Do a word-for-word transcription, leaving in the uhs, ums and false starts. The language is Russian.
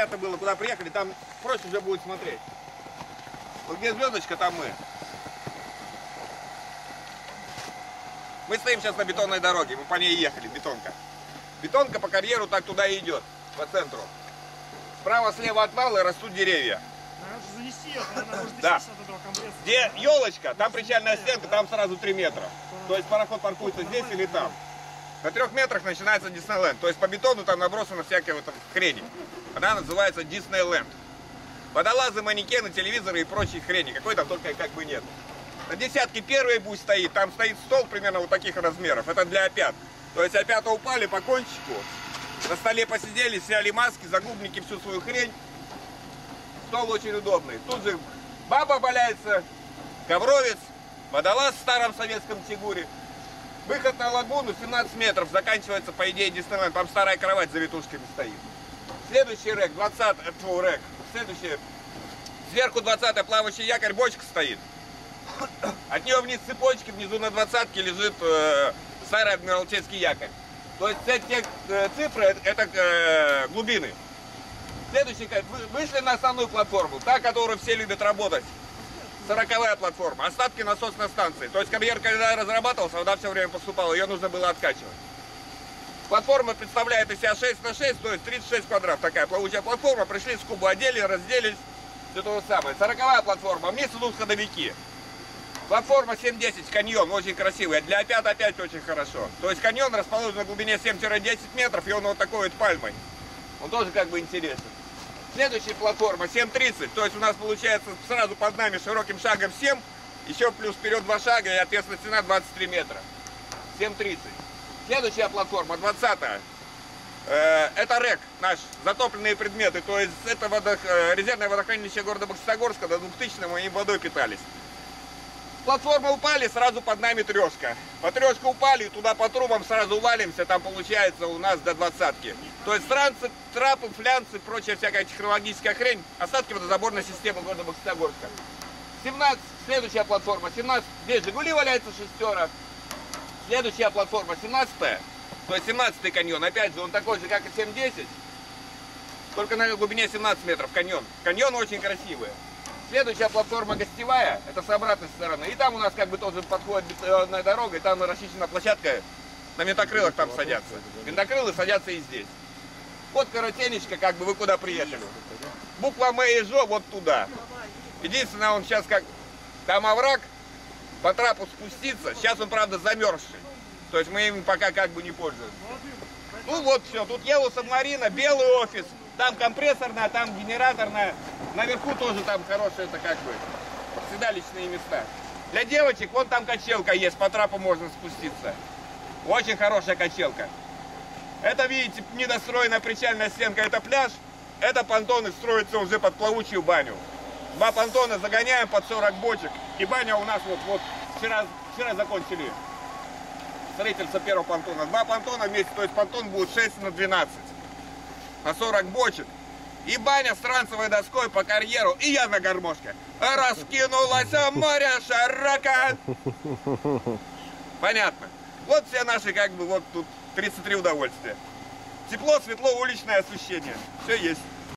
понятно было, куда приехали, там проще уже будет смотреть. Вот где звездочка, там мы. Мы стоим сейчас на бетонной дороге, мы по ней ехали, бетонка. Бетонка по карьеру так туда и идет, по центру. Справа-слева от вала растут деревья. Да. Где елочка, там причальная стенка, там сразу три метра. То есть пароход паркуется здесь или там. На трех метрах начинается Диснейленд. То есть по бетону там набросана всякая вот хрень. Она называется Диснейленд. Водолазы, манекены, телевизоры и прочие хрени. Какой там только как бы нет. На десятке первый пусть стоит. Там стоит стол примерно вот таких размеров. Это для опят. То есть опята упали по кончику. На столе посидели, сняли маски, загубники, всю свою хрень. Стол очень удобный. Тут же баба валяется, ковровец, водолаз в старом советском тигуре. Выход на лагуну семнадцать метров, заканчивается по идее Диснейленд. Там старая кровать за витушками стоит. Следующий рэк, двадцатый, фу, рэк. Следующий, сверху двадцатый плавающий якорь, бочка стоит. От нее вниз цепочки, внизу на двадцатке лежит э, старый адмиралтейский якорь. То есть эти э, цифры, это э, глубины. Следующий, вышли на основную платформу, та, которую все любят работать. Сороковая платформа, остатки насосной станции. То есть карьер, когда разрабатывался, вода все время поступала, ее нужно было откачивать. Платформа представляет из себя шесть на шесть, то есть тридцать шесть квадратов. Такая плавучая платформа, пришли, скобу одели, разделись, все то же самое. Сороковая платформа, вниз идут ходовики. Платформа семь десять, каньон, очень красивый, для опят опять очень хорошо. То есть каньон расположен на глубине семь-десять метров, и он вот такой вот пальмой. Он тоже как бы интересен. Следующая платформа семь тридцать, то есть у нас получается сразу под нами широким шагом семь, еще плюс вперед два шага и ответственно стена двадцать три метра. семь тридцать. Следующая платформа двадцатая. Э, это рэк наш, затопленные предметы, то есть это водох... резервное водохранилище города Бокситогорска, до двухтысячного мы им водой питались. Платформы упали, сразу под нами трешка. По трешке упали, туда по трубам сразу валимся, там получается у нас до двадцатки. То есть трансы, трапы, флянцы, прочая всякая технологическая хрень, остатки водозаборной системы города Бокситогорска. семнадцать, следующая платформа, семнадцать, здесь Жигули валяется шестера. Следующая платформа, семнадцатая, то есть семнадцатый каньон, опять же он такой же, как и семь десять, только на глубине семнадцать метров каньон. Каньон очень красивый. Следующая платформа гостевая, это с обратной стороны. И там у нас как бы тоже подходит бетонная дорога, и там расчищена площадка, на винтокрылах там садятся. Винтокрылы садятся и здесь. Вот коротенечко, как бы вы куда приехали. Буква М и Жо вот туда. Единственное, он сейчас как, там овраг, по трапу спуститься. Сейчас он, правда, замерзший. То есть мы им пока как бы не пользуемся. Ну вот все, тут Yellow Submarine, белый офис. Там компрессорная, там генераторная. Наверху тоже там хорошие, это как бы, седалищные места. Для девочек, вон там качелка есть, по трапу можно спуститься. Очень хорошая качелка. Это, видите, недостроенная причальная стенка, это пляж. Это понтоны строятся уже под плавучую баню. Два понтона загоняем под сорок бочек. И баня у нас вот, вот вчера, вчера закончили строительство первого понтона. Два понтона вместе, то есть понтон будет шесть на двенадцать. На сорок бочек. И баня с трансовой доской по карьеру. И я на гармошке. Раскинулась море широко. Понятно. Вот все наши, как бы, вот тут тридцать три удовольствия. Тепло, светло, уличное освещение. Все есть.